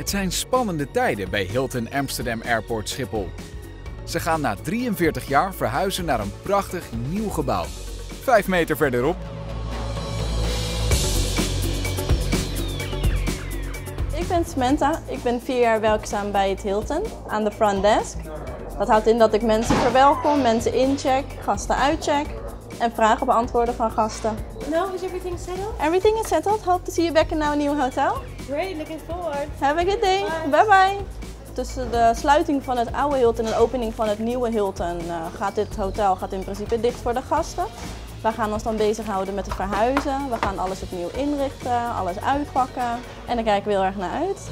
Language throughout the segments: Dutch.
Het zijn spannende tijden bij Hilton Amsterdam Airport Schiphol. Ze gaan na 43 jaar verhuizen naar een prachtig nieuw gebouw. 5 meter verderop. Ik ben Samantha. Ik ben 4 jaar werkzaam bij het Hilton aan de front desk. Dat houdt in dat ik mensen verwelkom, mensen incheck, gasten uitcheck en vragen beantwoorden van gasten. No, is everything settled? Everything is settled. Hope to see you back in our new hotel. Great, looking forward. Have a good day. Bye bye. Tussen de sluiting van het oude Hilton en de opening van het nieuwe Hilton gaat dit hotel in principe dicht voor de gasten. We gaan ons dan bezighouden met het verhuizen. We gaan alles opnieuw inrichten, alles uitpakken. En daar kijken we heel erg naar uit.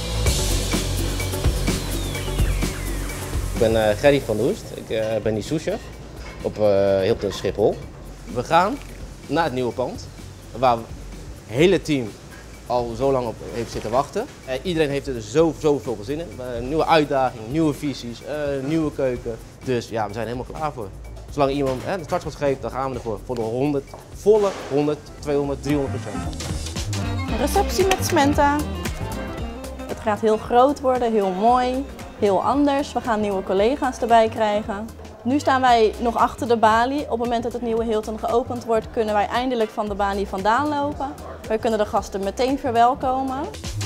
Ik ben Gerry van der Hoest. Ik ben die souschef op Hilton Schiphol. We gaan naar het nieuwe pand, waar het hele team al zo lang op heeft zitten wachten. Iedereen heeft er dus zoveel zin in. Nieuwe uitdaging, nieuwe visies, nieuwe keuken. Dus ja, we zijn helemaal klaar voor. Zolang iemand de startschot geeft, dan gaan we ervoor. Voor de volle 100, 200, 300%. Een receptie met Samantha. Het gaat heel groot worden, heel mooi, heel anders. We gaan nieuwe collega's erbij krijgen. Nu staan wij nog achter de balie. Op het moment dat het nieuwe Hilton geopend wordt, kunnen wij eindelijk van de balie vandaan lopen. Wij kunnen de gasten meteen verwelkomen.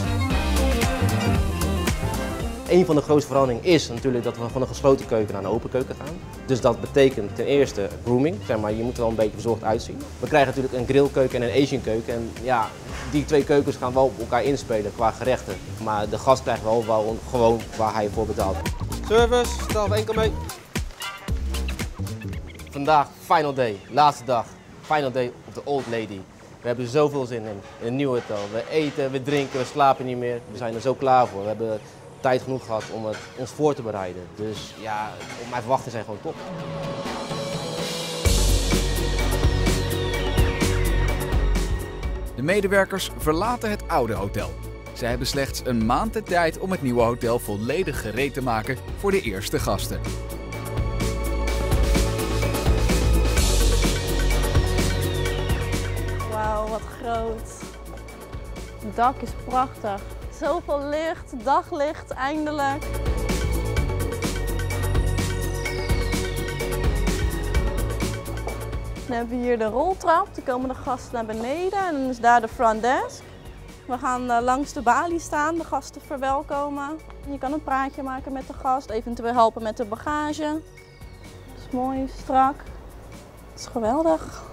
Een van de grootste veranderingen is natuurlijk dat we van een gesloten keuken naar een open keuken gaan. Dus dat betekent ten eerste grooming, zeg maar, je moet er wel een beetje verzorgd uitzien. We krijgen natuurlijk een grillkeuken en een Asian keuken. En ja, die 2 keukens gaan wel op elkaar inspelen qua gerechten. Maar de gast krijgt wel gewoon waar hij voor betaalt. Service, stel enkel mee. Vandaag, final day, laatste dag. Final day op de Old Lady. We hebben er zoveel zin in een nieuw hotel. We eten, we drinken, we slapen niet meer. We zijn er zo klaar voor. We hebben tijd genoeg gehad om het ons voor te bereiden. Dus ja, mijn verwachtingen zijn gewoon top. De medewerkers verlaten het oude hotel. Zij hebben slechts een maand de tijd om het nieuwe hotel volledig gereed te maken voor de eerste gasten. Wauw, wat groot. Het dak is prachtig. Zoveel licht, daglicht eindelijk. Dan hebben we hier de roltrap, dan komen de gasten naar beneden en dan is daar de front desk. We gaan langs de balie staan, de gasten verwelkomen. Je kan een praatje maken met de gast, eventueel helpen met de bagage. Het is mooi, strak. Het is geweldig.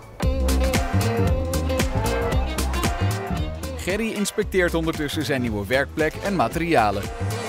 Gerry inspecteert ondertussen zijn nieuwe werkplek en materialen.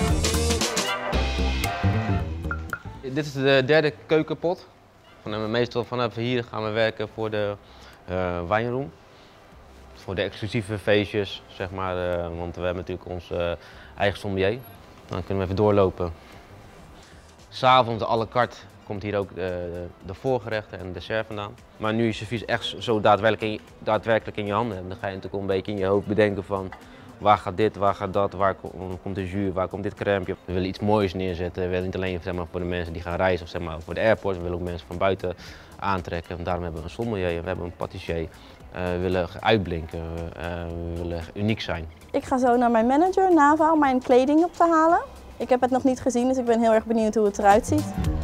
Dit is de derde keukenpot. Meestal vanaf hier gaan we werken voor de wijnroom. Voor de exclusieve feestjes, zeg maar. Want we hebben natuurlijk ons eigen sommelier. Dan kunnen we even doorlopen. 'S Avonds à la carte komt hier ook de voorgerechten en de dessert vandaan. Maar nu je servies echt zo daadwerkelijk in je handen hebt, dan ga je natuurlijk een beetje in je hoofd bedenken van waar gaat dit, waar gaat dat, waar komt de jus, waar komt dit crèmepje. We willen iets moois neerzetten. We willen niet alleen zeg maar, voor de mensen die gaan reizen of zeg maar, voor de airport, we willen ook mensen van buiten aantrekken. En daarom hebben we een sommelier, we hebben een patissier. We willen uitblinken, we willen uniek zijn. Ik ga zo naar mijn manager, Nava, om mijn kleding op te halen. Ik heb het nog niet gezien, dus ik ben heel erg benieuwd hoe het eruit ziet.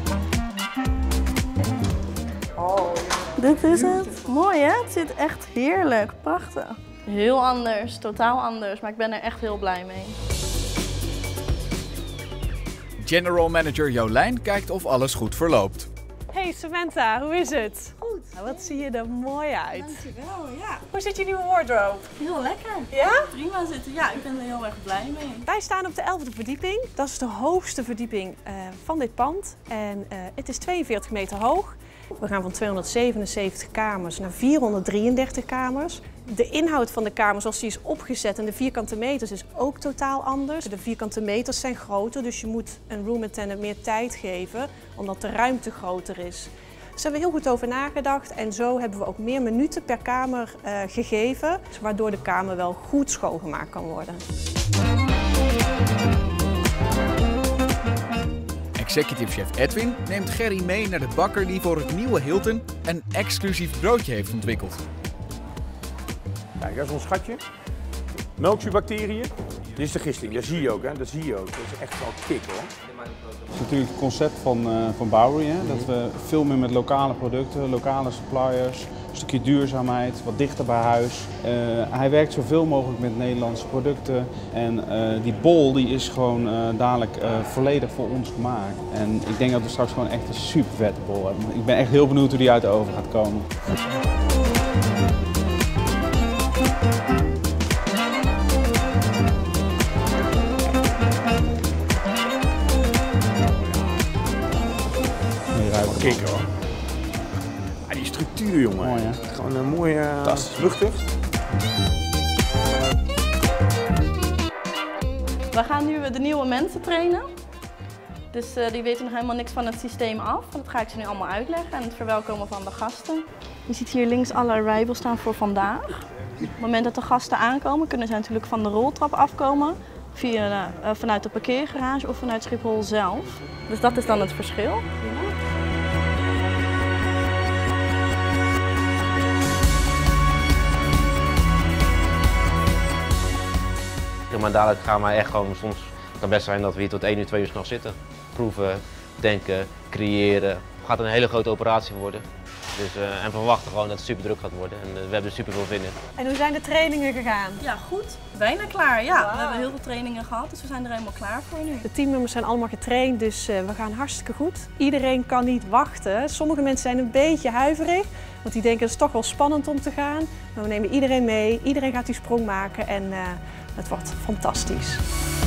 Oh, dit is het. Mooi hè? Het zit echt heerlijk, prachtig. Heel anders, totaal anders, maar ik ben er echt heel blij mee. General Manager Jolijn kijkt of alles goed verloopt. Hey Samantha, hoe is het? Goed. Nou, wat zie je er mooi uit. Dankjewel, ja. Hoe zit je nieuwe wardrobe? Heel lekker. Ja? Prima zitten. Ja, ik ben er heel erg blij mee. Wij staan op de 11e verdieping. Dat is de hoogste verdieping van dit pand. En het is 42 meter hoog. We gaan van 277 kamers naar 433 kamers. De inhoud van de kamer zoals die is opgezet en de vierkante meters is ook totaal anders. De vierkante meters zijn groter, dus je moet een room attendant meer tijd geven omdat de ruimte groter is. Dus daar hebben we heel goed over nagedacht en zo hebben we ook meer minuten per kamer gegeven, waardoor de kamer wel goed schoongemaakt kan worden. Executive chef Edwin neemt Gerry mee naar de bakker die voor het nieuwe Hilton een exclusief broodje heeft ontwikkeld. Kijk, dat is ons schatje. Melkzuurbacteriën. Dit is de gisting, dat zie je ook, hè? Dat zie je ook. Dat is echt wel kick, hoor. Het is natuurlijk het concept van Bowery, hè? Dat we veel meer met lokale producten, lokale suppliers, een stukje duurzaamheid, wat dichter bij huis. Hij werkt zoveel mogelijk met Nederlandse producten en die bol die is gewoon dadelijk volledig voor ons gemaakt. En ik denk dat we straks gewoon echt een super vette bol hebben. Ik ben echt heel benieuwd hoe die uit de oven gaat komen. Kick, hoor. Ah, die structuur, jongen. Mooi, hè? Gewoon een mooie, luchtig. We gaan nu de nieuwe mensen trainen. Dus die weten nog helemaal niks van het systeem af. Dat ga ik ze nu allemaal uitleggen en het verwelkomen van de gasten. Je ziet hier links alle arrivals staan voor vandaag. Op het moment dat de gasten aankomen kunnen ze natuurlijk van de roltrap afkomen. Vanuit de parkeergarage of vanuit Schiphol zelf. Dus dat is dan het verschil. Maar dadelijk gaan wij echt gewoon, soms kan het best zijn dat we hier tot 1 uur, 2 uur 's nachts zitten. Proeven, denken, creëren. Het gaat een hele grote operatie worden. Dus, en we verwachten gewoon dat het super druk gaat worden en we hebben er super veel zin in. En hoe zijn de trainingen gegaan? Ja, goed. Bijna klaar. Ja, we hebben heel veel trainingen gehad, dus we zijn er helemaal klaar voor nu. De teammembers zijn allemaal getraind, dus we gaan hartstikke goed. Iedereen kan niet wachten. Sommige mensen zijn een beetje huiverig, want die denken het is toch wel spannend om te gaan. Maar we nemen iedereen mee, iedereen gaat die sprong maken en het wordt fantastisch.